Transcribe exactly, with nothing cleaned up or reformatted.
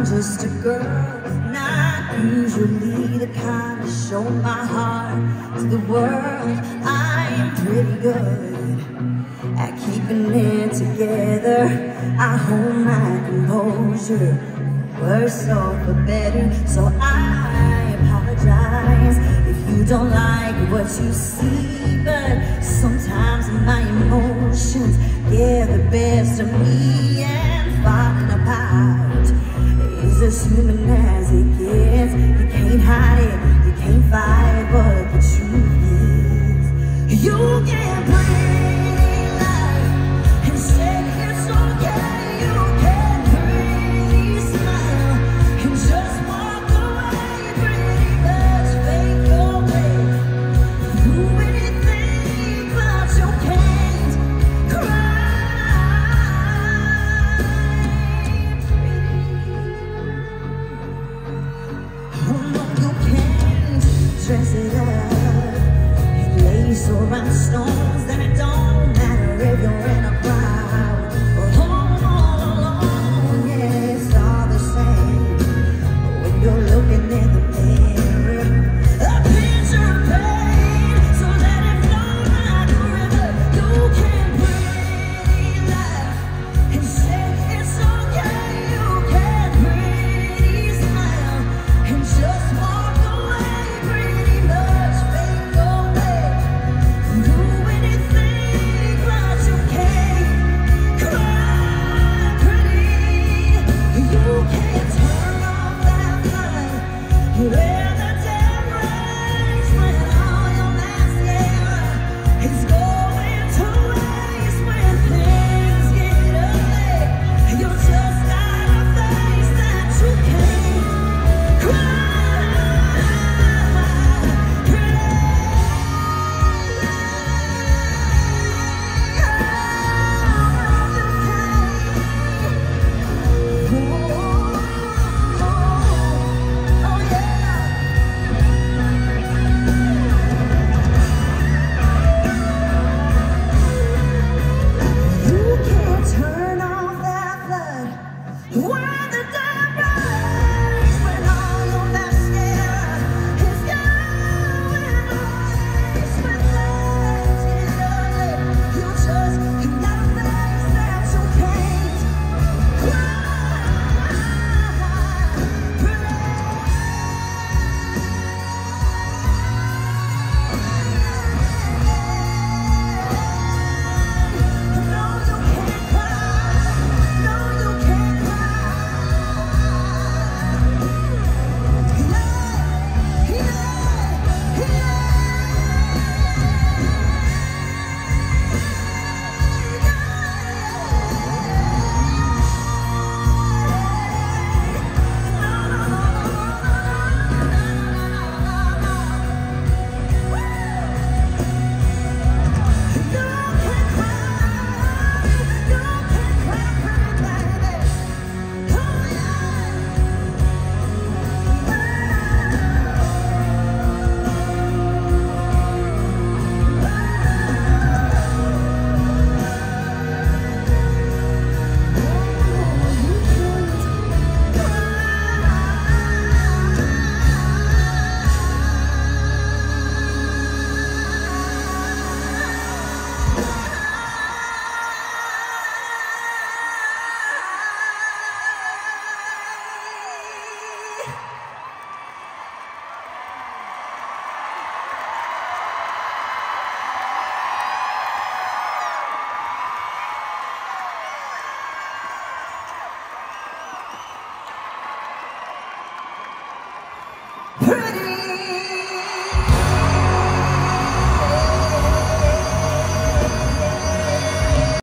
just a girl, not usually the kind to show my heart to the world. I am pretty good at keeping it together. I hold my composure, for worse or for better. So I apologize if you don't like what you see, but sometimes my emotions get the best of